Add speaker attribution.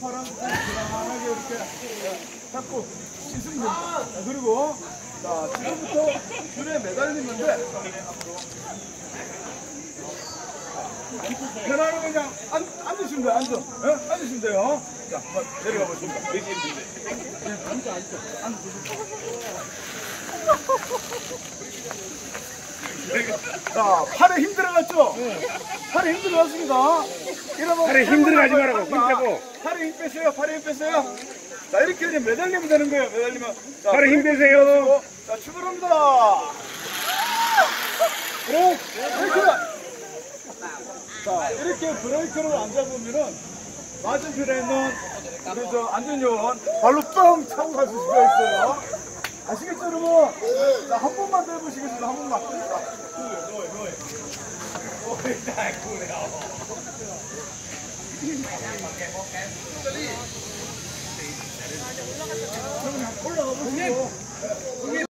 Speaker 1: 파란 편안하게 이렇게 잡고 씻으면 됩니다. 자, 그리고 자, 지금부터 줄에 매달리면 돼. 편안하게 그냥 앉으시면 돼요. 앉으시면 돼요. 자, 한번 내려가 보십니다. 자, 팔에 힘 들어갔죠? 팔에 힘 들어갔습니다. 이러면
Speaker 2: 팔에 힘 들어가지 말라고, 힘 빼고.
Speaker 1: 팔에 힘 빼세요. 팔에 힘 빼세요. 자, 이렇게 그냥 매달리면 되는 거예요. 매달리면. 자,
Speaker 2: 팔에 힘 빼세요.
Speaker 1: 자, 출발합니다. 브레이크. 자, 이렇게 브레이크를 안 잡으면은 맞은편에 있는 우리 저 안전요원 발로 뻥 차고 갈 수가 있어요. 아시겠죠, 여러분? 자, 한 번만 더 해보시겠습니다. 한 번만. 올라가 보세요.